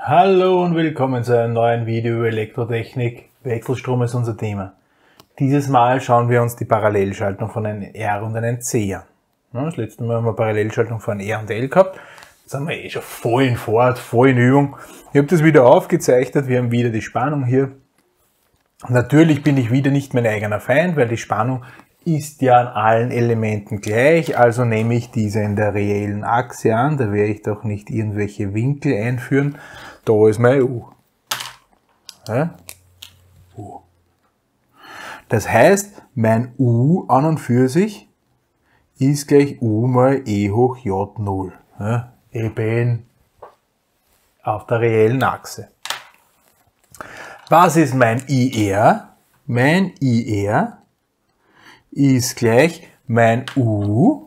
Hallo und willkommen zu einem neuen Video über Elektrotechnik. Wechselstrom ist unser Thema. Dieses Mal schauen wir uns die Parallelschaltung von einem R und einem C an. Das letzte Mal haben wir Parallelschaltung von R und L gehabt. Jetzt sind wir schon voll in Fahrt, voll in Übung. Ich habe das wieder aufgezeichnet, wir haben wieder die Spannung hier. Natürlich bin ich wieder nicht mein eigener Feind, weil die Spannung ist ja an allen Elementen gleich, also nehme ich diese in der reellen Achse an, da werde ich doch nicht irgendwelche Winkel einführen. Da ist mein U. Ja? U. Das heißt, mein U an und für sich ist gleich U mal E hoch J0. Ja? Eben auf der reellen Achse. Was ist mein IR? Mein IR ist gleich mein U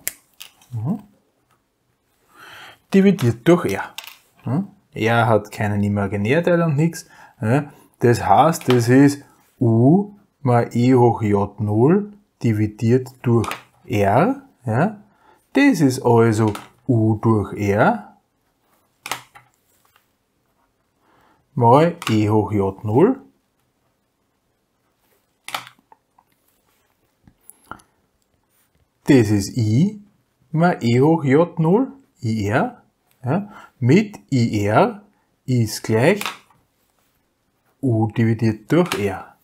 dividiert durch R. R hat keinen Imaginärteil und nichts. Das heißt, das ist U mal E hoch J0 dividiert durch R. Das ist also U durch R mal E hoch J0 das ist I mal E hoch J0, IR, mit IR ist gleich U dividiert durch R.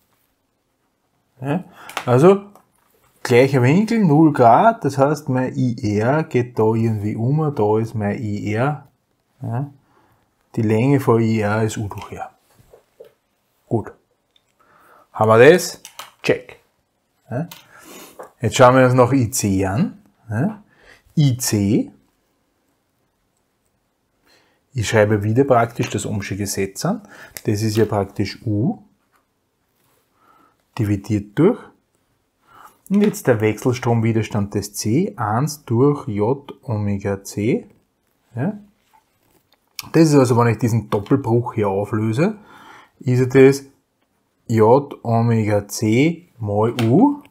Also gleicher Winkel, 0 Grad, das heißt mein IR geht da irgendwie um, da ist mein IR. Die Länge von IR ist U durch R. Gut. Haben wir das? Check. Jetzt schauen wir uns noch IC an. IC, ich schreibe wieder praktisch das Ohmsche Gesetz an. Das ist ja praktisch U dividiert durch. Und jetzt der Wechselstromwiderstand des C, 1 durch J Omega C. Das ist also, wenn ich diesen Doppelbruch hier auflöse, ist das J Omega C mal U.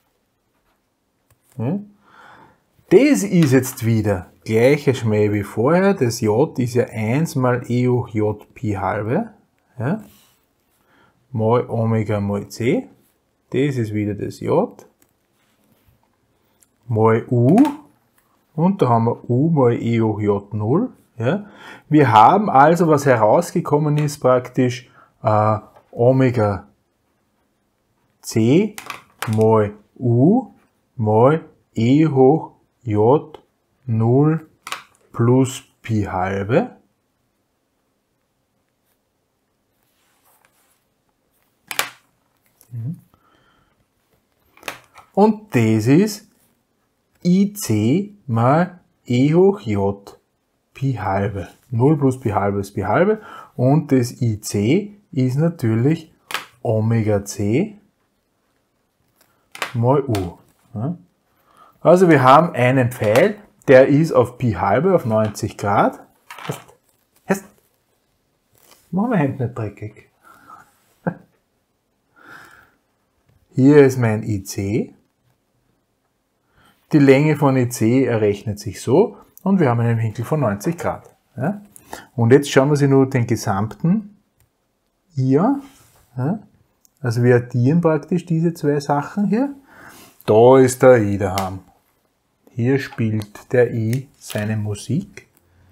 Das ist jetzt wieder gleicher Schmäh wie vorher. Das J ist ja 1 mal E hoch J Pi halbe mal Omega mal C. Das ist wieder das J mal U und da haben wir U mal E hoch J0. Wir haben also, was herausgekommen ist, praktisch Omega C mal U mal E hoch J0 plus Pi halbe und das ist IC mal E hoch J Pi halbe. 0 plus Pi halbe ist Pi halbe und das IC ist natürlich Omega C mal U. Also wir haben einen Pfeil, der ist auf Pi halbe, auf 90 Grad. Machen wir Hände nicht dreckig. Hier ist mein IC. Die Länge von IC errechnet sich so und wir haben einen Winkel von 90 Grad. Und jetzt schauen wir uns nur den gesamten IR. Also wir addieren praktisch diese zwei Sachen hier. Da ist der I daheim. Hier spielt der I seine Musik.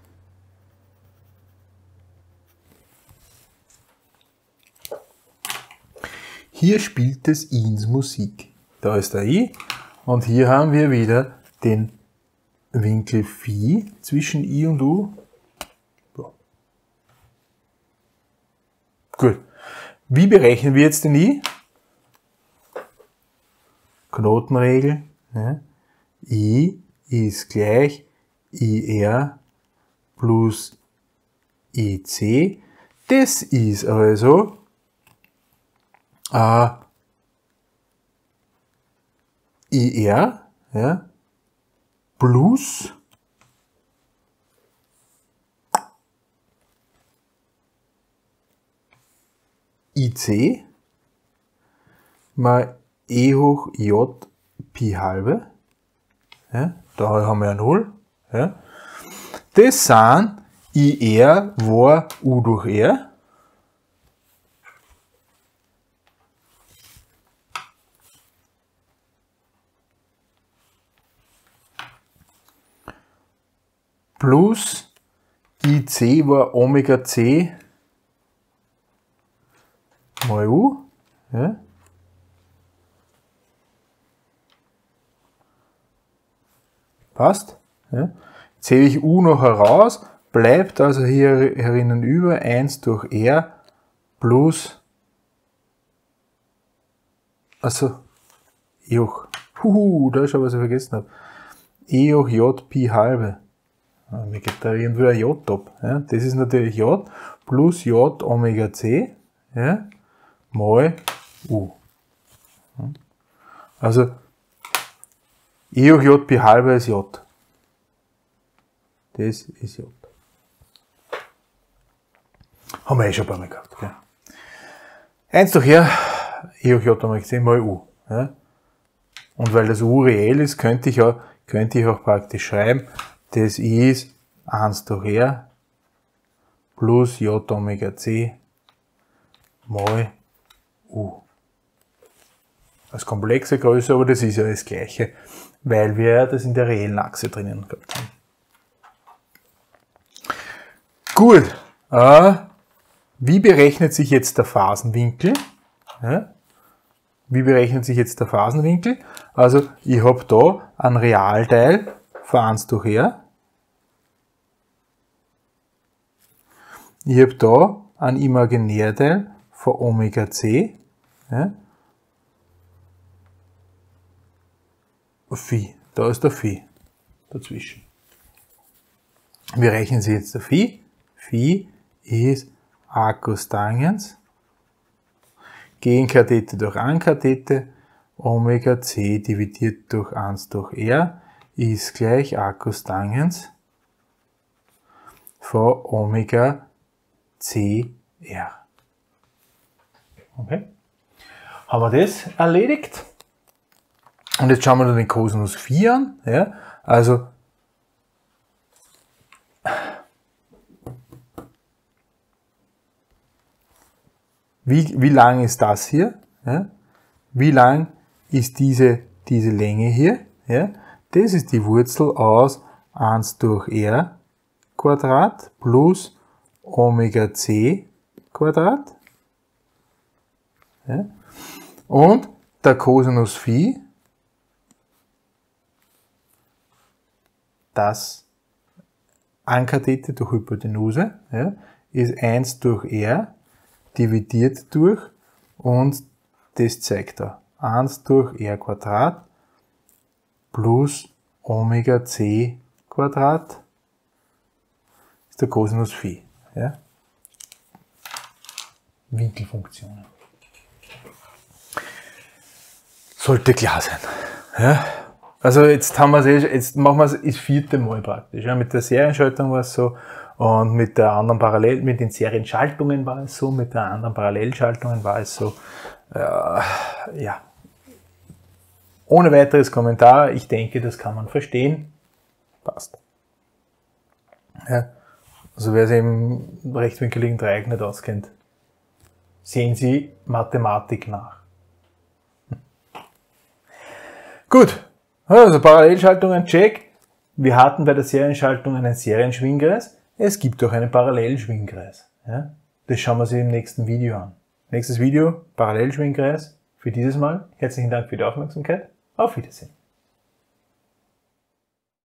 Hier spielt das I's Musik. Da ist der I und hier haben wir wieder den Winkel Phi zwischen I und U. So. Gut. Wie berechnen wir jetzt den I? Knotenregel. I ist gleich IR plus IC. Das ist also IR plus IC mal E hoch J Pi halbe. Da haben wir 0. Das sind IR war U durch R. Plus IC war Omega C mal U. Ja. Passt. Ja. Jetzt hebe ich U noch heraus, bleibt also hier herinnen über 1 durch R plus, also E hoch, da ist schon was ich vergessen habe, E hoch J Pi halbe. Mir geht da irgendwo ein J ab. Ja. Das ist natürlich J plus J Omega C, ja, mal U. Also E hoch J Pi halbe ist J. Das ist J. Haben wir schon ein paar Mal gehabt. Gell? 1 durch R, E hoch J Omega C mal U. Ja. Und weil das U reell ist, könnte ich auch praktisch schreiben, das ist 1 durch R plus J Omega C mal U. Als komplexe Größe, aber das ist ja das Gleiche, weil wir das in der reellen Achse drinnen gehabt haben. Gut, wie berechnet sich jetzt der Phasenwinkel? Ja? Wie berechnet sich jetzt der Phasenwinkel? Also ich habe da einen Realteil von 1 durch R. Ich habe da einen Imaginärteil von Omega C. Ja? Phi, da ist der Phi dazwischen. Wir rechnen Sie jetzt der Phi. Phi ist A Costangens Gegenkathete durch Ankathete, Omega C dividiert durch 1 durch R ist gleich A Costangens von Omega C R. Okay. Haben wir das erledigt? Und jetzt schauen wir uns den Cosinus Phi an. Ja? Also wie lang ist das hier? Ja? Wie lang ist diese Länge hier? Ja? Das ist die Wurzel aus 1 durch R Quadrat plus Omega C Quadrat. Ja? Und der Cosinus Phi, das Ankathete durch Hypotenuse, ja, ist 1 durch R dividiert durch, und das zeigt er, 1 durch R Quadrat plus Omega C Quadrat ist der Cosinus Phi. Ja. Winkelfunktionen. Sollte klar sein. Ja. Also jetzt haben wir es, jetzt machen wir es das 4. Mal praktisch. Ja. Mit der Serienschaltung war es so, und mit der anderen mit den Serienschaltungen war es so, mit der anderen Parallelschaltungen war es so. Ja. Ohne weiteres Kommentar, ich denke, das kann man verstehen. Passt. Ja. Also wer sich im rechtwinkeligen Dreieck nicht auskennt, sehen Sie Mathematik nach. Gut, also Parallelschaltungen, check. Wir hatten bei der Serienschaltung einen Serienschwingkreis. Es gibt auch einen Parallelschwingkreis. Ja? Das schauen wir uns im nächsten Video an. Nächstes Video, Parallelschwingkreis. Für dieses Mal herzlichen Dank für die Aufmerksamkeit. Auf Wiedersehen.